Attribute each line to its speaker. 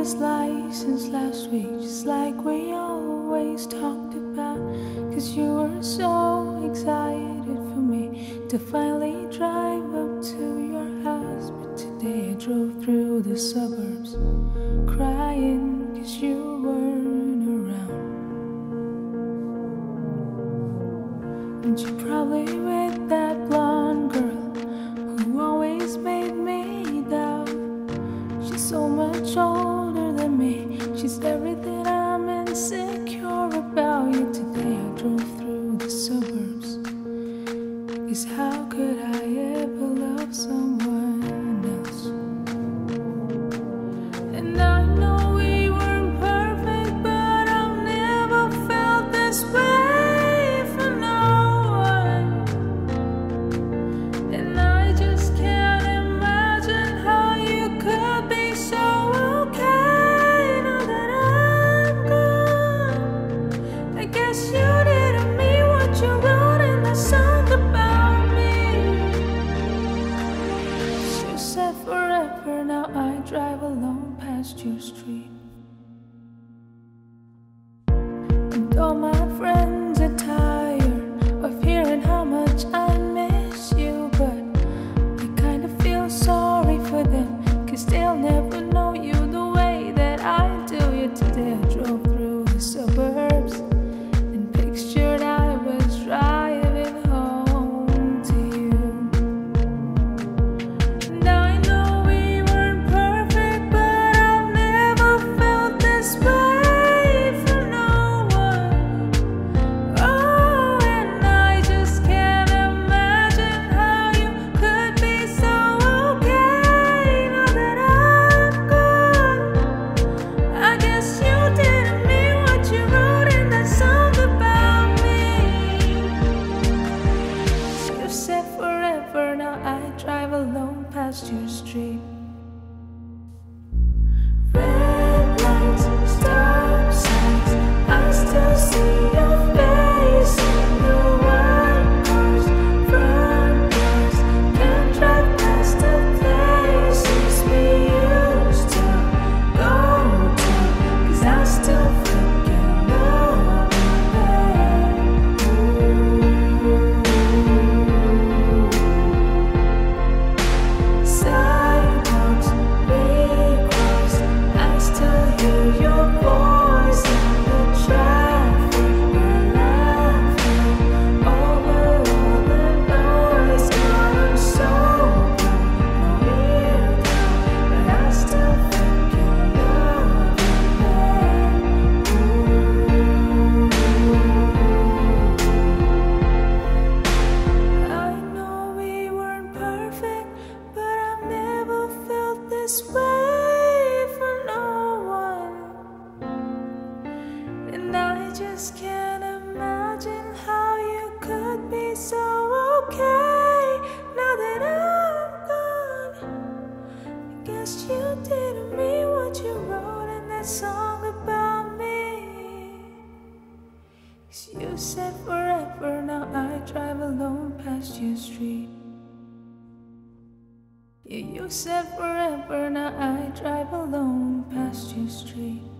Speaker 1: driver's license last week, just like we always talked about. Cause you were so excited for me to finally drive up to your house. But today I drove through the suburbs crying cause you weren't around. And you're probably with that blonde girl who always made me doubt. She's so much older than me, she's everything I'm insecure about. Yet today I drove through the suburbs, cause how could I ever love someone else? And I know we weren't perfect, but I've never felt this way for no one. And I just can't imagine how you could be so okay now that I'm gone. I guess you didn't mean what you wrote in the song about me. You said forever, now I drive alone past your street. And all my friends are tired of hearing how much I miss you, but I kinda feel sorry for them, cause they'll never know you the way that I do. Yet today I drove through the suburbs and pictured I was driving home to you. And I know we weren't perfect, but I've never felt this way for no one. Oh, and I just can't imagine how you could be so okay now that I'm gone. I guess you didn't mean what you wrote in that song about me. You said forever, now I drive alone past your street. Red lights, stop signs, I still see your face in the white cars, front doors. Can't drive past the places we used to go to, cause I still freaking love you there. Sidewalks recrossed, I still hear your voice in the traffic. We're laughing over all the noise. God, I'm sober, no weirdo, but I still freaking love you there. I know we weren't perfect, but I've never felt this way for no one. And I just can't imagine how you could be so okay now that I'm gone. I guess you didn't mean what you wrote in that song about me. 'Cause you said forever, now I drive alone past your street. Yeah, you said forever, now I drive alone past your street.